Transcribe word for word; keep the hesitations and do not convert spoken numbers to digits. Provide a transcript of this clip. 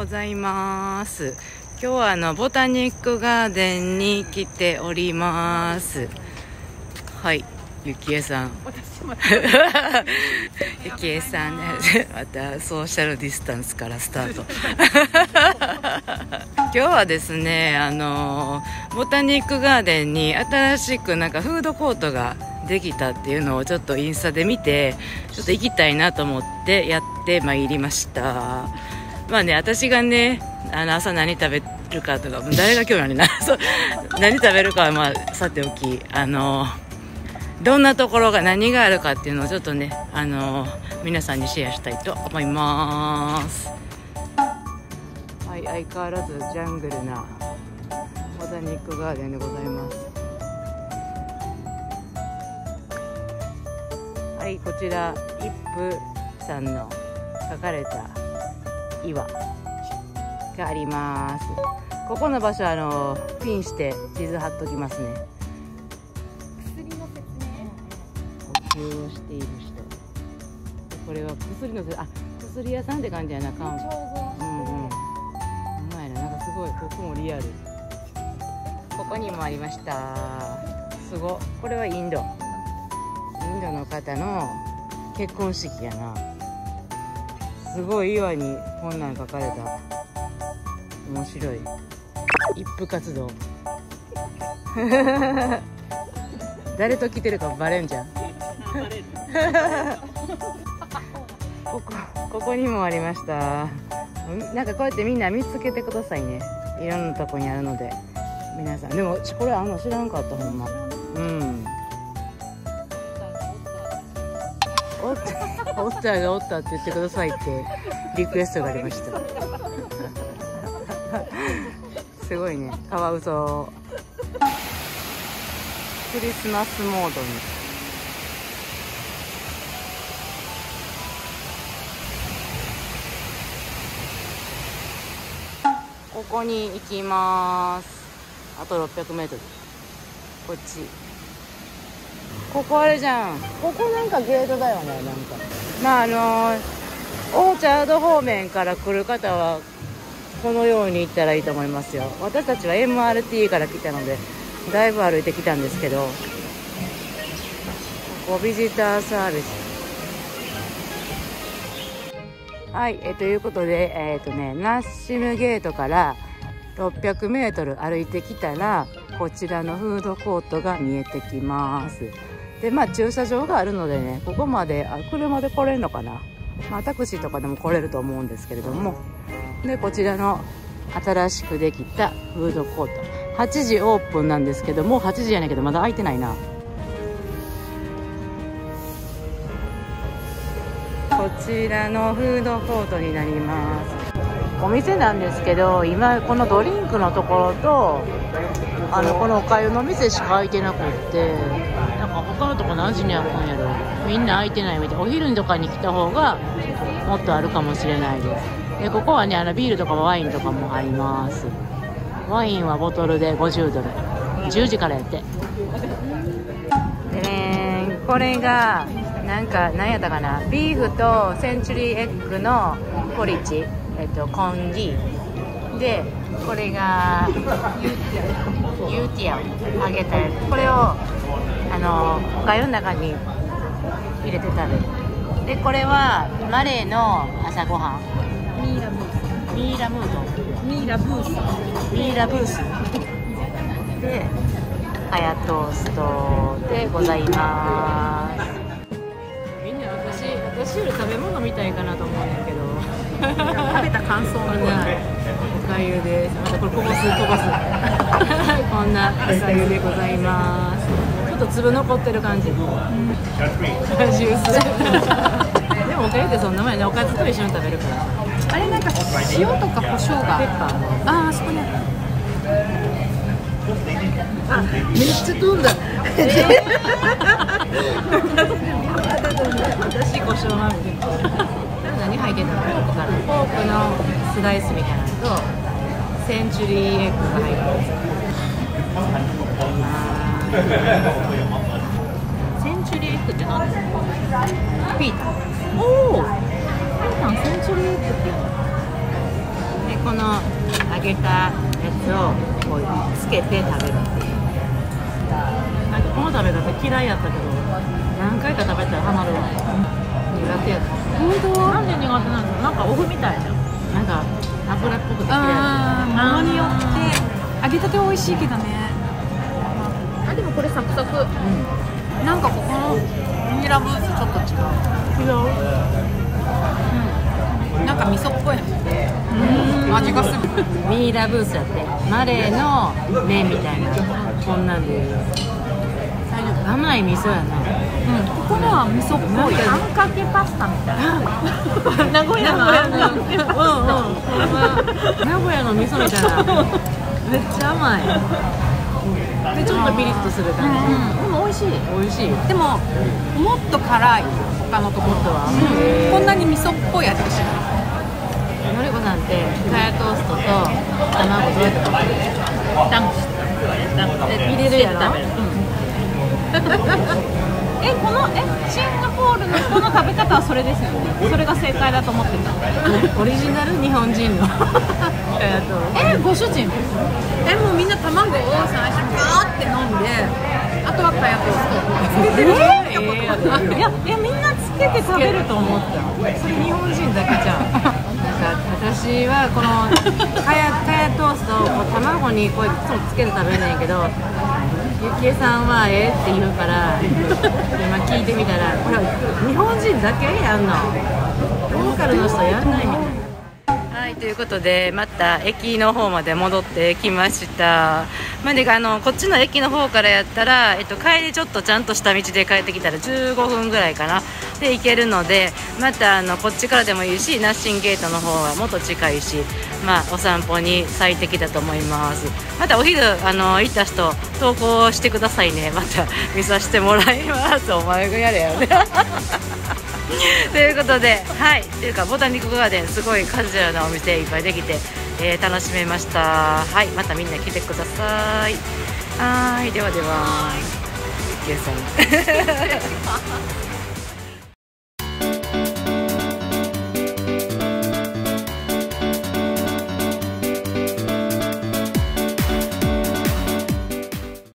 ございます。今日はあのボタニックガーデンに来ております。はい、ゆきえさん。ゆきえさんね、またソーシャルディスタンスからスタート。今日はですね、あのボタニックガーデンに新しくなんかフードコートができたっていうのをちょっとインスタで見て、ちょっと行きたいなと思ってやってまいりました。まあね、私がね、あの朝何食べるかとか、誰が興味あるなそう何食べるかはまあさておき、あのどんなところが何があるかっていうのをちょっとね、あの皆さんにシェアしたいと思います。はい、相変わらずジャングルなボタニックガーデンでございます。はい、こちら一夫さんの描かれた岩があります。ここの場所はあのピンして地図貼っときますね。 薬の説明、 呼吸をしている人、これは薬のあ薬屋さんって感じやな。看彫像してる。 うんうん、ほんまやな。なんかすごい、ここもリアル。ここにもありました。すごい、これはインドインドの方の結婚式やな。すごい岩にこんなん書かれた。面白い一夫活動。誰と来てるかバレんじゃん。ここここにもありました。なんかこうやってみんな見つけてくださいね。いろんなとこにあるので皆さん。でもこれあんの知らんかった、ほんま。うん、オッターオッターがおったって言ってくださいってリクエストがありました。すごいね、カワウソクリスマスモードに。ここに行きます。あとろっぴゃくメートル。こっち。ここあれじゃん。ここなんかゲートだよね。なんかまああのー、オーチャード方面から来る方はこのように行ったらいいと思いますよ。私たちは エムアールティー から来たのでだいぶ歩いてきたんですけど、ここビジターサービス。はい、えー、ということで、えーとね、ナッシムゲートからろっぴゃくメートル歩いてきたらこちらのフードコートが見えてきます。でまあ駐車場があるのでね、ここまであ車で来れるのかな、まあ、タクシーとかでも来れると思うんですけれども、でこちらの新しくできたフードコート、はちじオープンなんですけども、はちじやねんけどまだ開いてないな。こちらのフードコートになります。お店なんですけど、今このドリンクのところとあのこのおかゆの店しか開いてなくって、なんか他のとこ何時に開くんやろ、みんな開いてないみたい。お昼とかに来た方がもっとあるかもしれないです。でここはね、あのビールとかワインとかもあります。ワインはボトルでごじゅうドル、じゅうじからやって。でね、これがなんか何やったかな、ビーフとセンチュリーエッグのポリチ、えっとコンギで、これがユーティアを揚げたやつ。これをあのおかゆの中に入れて食べる。でこれはマレーの朝ごはん、 ミーラブースミーラムードミーラブースミーラブースでカヤトーストでございます。みんな私私より食べ物みたいかなと思うんだけど食べた感想はね、 おかゆです。またこれこぼすこぼすこんなおかゆでございます。ちょっと粒残ってる感じ、うん、ジュースでもおかゆってそんなもんやね。おかずと一緒に食べるから。 あれなんか塩とか胡椒が、 ペッパーもああそこね、あめっちゃ飛んだ。 えー、私胡椒まみれ。何入ってたの？ポークからポークのスライスみたいなのとセンチュリーエッグが入ってる。センチュリーエッグって何ですか？ピータン。おお、ピータンセンチュリーエッグっていうの。でこの揚げたやつをこうつけて食べるっていう。なんかこの食べ方嫌いやったけど何回か食べたらハマるわ。苦手やった。 本当？ なんで苦手なんですか？なんかオフみたいな。なんか油っぽくて嫌いあー、 だ。 ものによって揚げたて美味しいけどね。あ、でもこれサクサク。 うん。 なんかここのミラブースちょっと違う。 違う。 うん。なんか味噌っぽい味がする。 ミーラブースやってマレーの麺みたいなこんなんで甘い味噌やな。 うん、ここのは味噌っぽい。あんかけパスタみたいな。名古屋のあんかけパスタ。 うんうん。名古屋の味噌みたいな。めっちゃ甘い。でちょっとピリッとする感じ。 うん、でも美味しい。 美味しい。 でももっと辛い。他のところとは。こんなに味噌っぽい味がしない。 のりこさんってカヤトーストと卵どうやって食べる？ ダンクして入れるやろ？ え、このえシンガポールの人の食べ方はそれですよね。それが正解だと思ってた。 オリジナル日本人のカヤトースト。 え、ご主人？え、もうみんな卵を最初にガーって飲んで、あとはカヤトーストつけてる人見たことない。 いやいやみんなつけて食べると思った。それ日本人だけじゃん。なんか私はこのカヤカヤトーストをこう卵にこういつもつけて食べるんやけど、ゆきえさんはええって言うから今聞いてみたら、これ日本人だけやんの。ローカルの人やんないみたいな。はい、ということでまた駅の方まで戻ってきました。まあ、であのこっちの駅の方からやったら、えっと、帰りちょっとちゃんとした道で帰ってきたらじゅうごふんぐらいかなで行けるので、またあのこっちからでもいいしナッシンゲートの方はもっと近いし、まあ、お散歩に最適だと思います。またお昼あの行った人投稿してくださいね。また見させてもらいます。お前がやれやねということで、はい、というかボタニックガーデンすごいカジュアルなお店いっぱいできて、えー、楽しめました。はい、またみんな来てください。はい、ではでは、ゆきえさん